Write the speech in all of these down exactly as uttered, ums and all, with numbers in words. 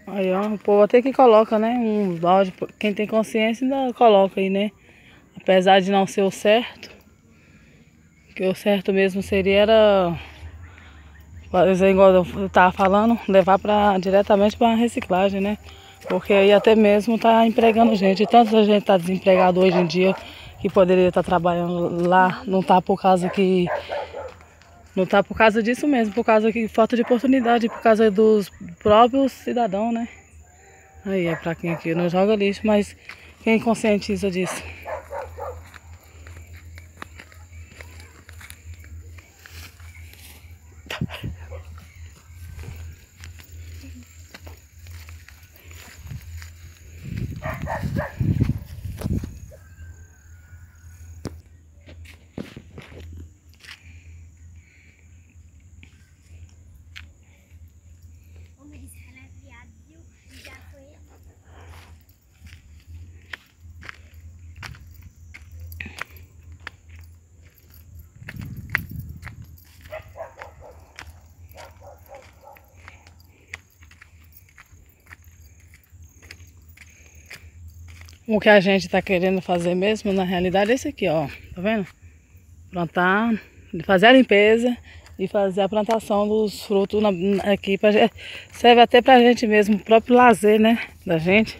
Aí, ó, o povo até que coloca, né? Um balde, quem tem consciência ainda coloca aí, né? Apesar de não ser o certo. Que o certo mesmo seria era, por exemplo, igual eu tava falando, levar pra, diretamente para reciclagem, né? Porque aí até mesmo tá empregando gente. E tanta gente tá desempregado hoje em dia que poderia estar trabalhando lá, não tá por causa que. Não tá por causa disso mesmo, por causa que falta de oportunidade, por causa dos próprios cidadãos, né? Aí é pra quem aqui não joga lixo, mas quem conscientiza disso? O que a gente tá querendo fazer mesmo, na realidade, é esse aqui, ó. Tá vendo? Plantar, fazer a limpeza e fazer a plantação dos frutos na, aqui. Pra, serve até pra gente mesmo, o próprio lazer, né? Da gente.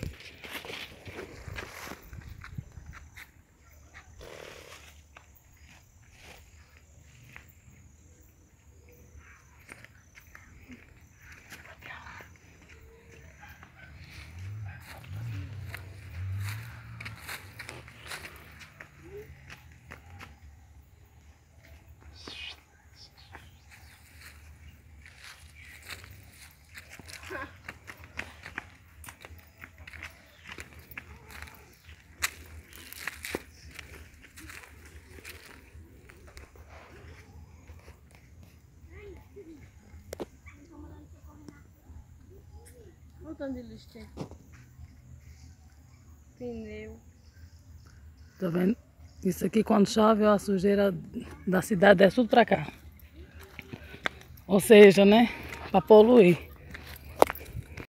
Olha o tanto de lixo que tem. Pneu. Tá vendo? Isso aqui quando chove, ó, a sujeira da cidade desce tudo pra cá. Ou seja, né? Pra poluir.